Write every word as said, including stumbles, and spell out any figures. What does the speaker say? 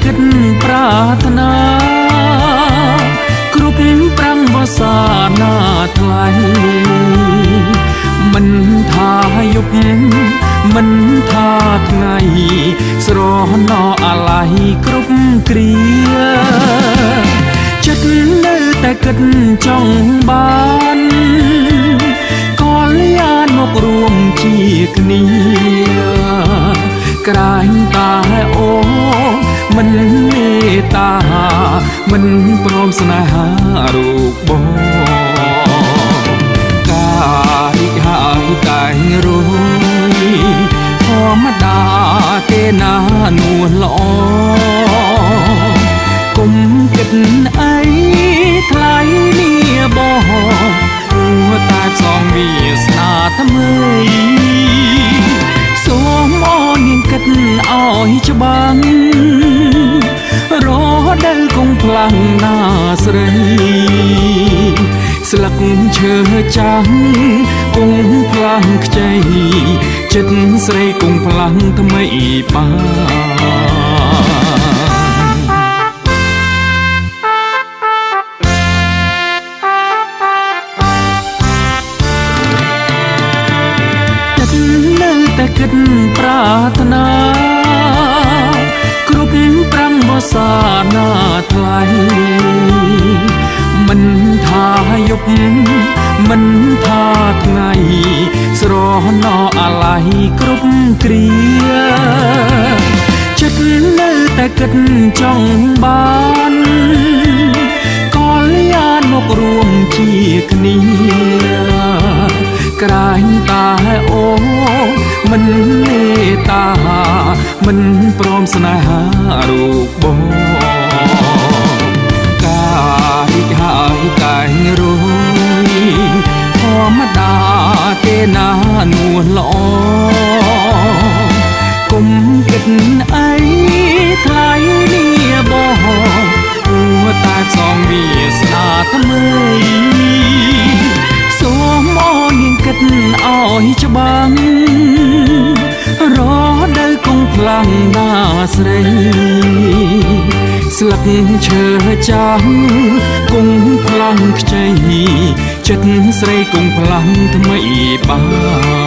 គិតប្រាថ្នាគ្រប់ប្រាំងវស្សាណាថ្លៃមិនថាយប់មិនថាថ្ងៃស្រណោអាឡ័យគ្រប់គ្រាចិត្តនៅតែគិតចង់បានក៏លៀនមករួមជាគ្នាក្រែងតាអូមិនមេត្តាមិនព្រមស្នេហារូបបងការិកហើយតែងរួយធម្មតាទេណានួនល្អគុំគិតអីថ្លៃនេះបងព្រោះតែសងវាសនាថ្មីសូមអូននាងគិតឲ្យច្បាស់រដូវគង់ផ្លាំងណាស្រីស្លឹកឈើចាំងគង់ផ្លាំងខ្ចីចិត្តស្រីគង់ផ្លាំងថ្មីបានតែគិតប្រាថ្នាគ្រប់ប្រាំងវស្សាណាថ្លៃមិនថាយប់មិនថាថ្ងៃស្រណោអាឡ័យគ្រប់គ្រាចិត្តនៅតែគិតចង់បានក៏លៀនមករួមជាគ្នាក្រែងតាអូមិនមេត្តាមិនព្រមស្នេហារូបបងការិកហើយតែងរួយធម្មតាទេណានួនល្អគុំគិតអីថ្លៃនេះបងព្រោះតែសងវាសនាថ្មីសូមអូននាងគិតឲ្យច្បាស់រដូវគង់ផ្លាំងណាស្រីស្លឹកឈើចាំងគង់ផ្លាំងខ្ចីចិត្តស្រីគង់ផ្លាំងថ្មីបាន